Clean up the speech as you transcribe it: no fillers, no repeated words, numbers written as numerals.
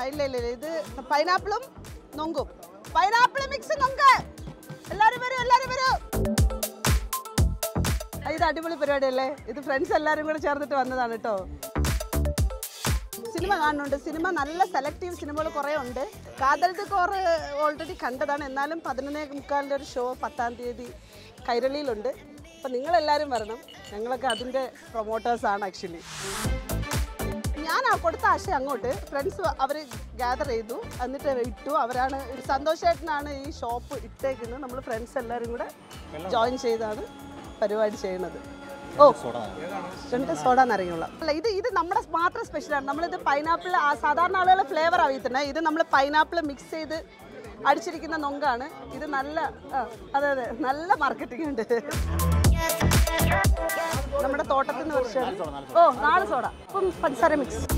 ഇല്ല ഇല്ല ഇത് പൈനാപ്പിളും നൊങ്കും. Pineapple mix നൊങ്ക്. എല്ലാവരും വരൂ, എല്ലാവരും വരൂ. ഇത് അടിപൊളി പരിപാടിയല്ലേ? ഇത് ഫ്രണ്ട്സ് എല്ലാവരും കൂടെ ചേർന്നിട്ട് വന്നതാണ് കേട്ടോ. സിനിമ കാണുന്നുണ്ട്. സിനിമ നല്ല സെലക്റ്റീവ് സിനിമകൾ കുറേ ഉണ്ട്. കാതൽ ദി കോർ ഓൾറെഡി കണ്ടതാണ്. എന്നാലും 11:45 ഒരു ഷോ 10-ാം തീയതി കൈരളിയിലുണ്ട്. അപ്പം നിങ്ങളെല്ലാവരും വരണം. ഞങ്ങളൊക്കെ അതിൻ്റെ പ്രൊമോട്ടേഴ്സാണ് ആക്ച്വലി. ഞാൻ കൊടുത്ത ആശയം അങ്ങോട്ട് ഫ്രണ്ട്സ് അവർ ഗ്യാദർ ചെയ്തു, എന്നിട്ട് ഇട്ടു. അവരാണ് സന്തോഷേട്ടനാണ് ഈ ഷോപ്പ് ഇട്ടേക്കുന്നത്. നമ്മൾ ഫ്രണ്ട്സ് എല്ലാവരും കൂടെ ജോയിൻ ചെയ്താണ് പരിപാടി ചെയ്യുന്നത്. ഓ, രണ്ട് സോഡ എന്നറിയുള്ളൂ. അല്ല, ഇത് നമ്മുടെ മാത്രം സ്പെഷ്യലാണ്. നമ്മളിത് പൈനാപ്പിൾ സാധാരണ ആളുകൾ ഫ്ലേവർ അറിയത്തുന്നത്. ഇത് നമ്മൾ പൈനാപ്പിൾ മിക്സ് ചെയ്ത് അടിച്ചിരിക്കുന്ന നൊങ്കാണ്. ഇത് നല്ല അതെ അതെ നല്ല മാർക്കറ്റിംഗ് ഉണ്ട്. നമ്മുടെ തോട്ടത്തിൽ നിന്ന് കുറച്ച് 4 സോഡ. ഇപ്പം പഞ്ചസാര മിക്സ്.